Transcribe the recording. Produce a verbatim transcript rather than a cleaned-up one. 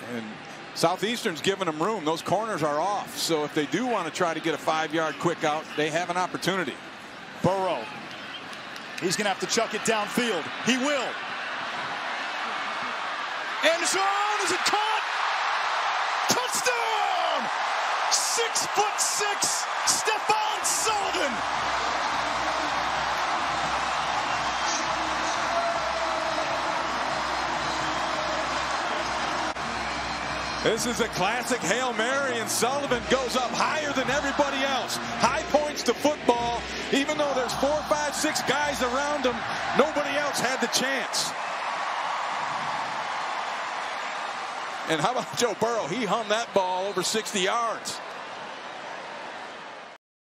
And Southeastern's giving them room. Those corners are off. So if they do want to try to get a five-yard quick out, they have an opportunity. Burrow. He's going to have to chuck it downfield. He will. End zone. Is it caught? Touchdown! Six foot six, Stephan Sullivan. This is a classic Hail Mary, and Sullivan goes up higher than everybody else. High points to football. Even though there's four, five, six guys around him, nobody else had the chance. And how about Joe Burrow? He hummed that ball over sixty yards.